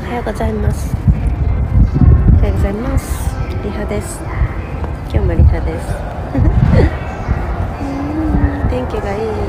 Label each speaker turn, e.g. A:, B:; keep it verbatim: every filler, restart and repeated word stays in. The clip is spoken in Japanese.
A: おはようございます。おはようございます。リハです。今日もリハです。天気がいい。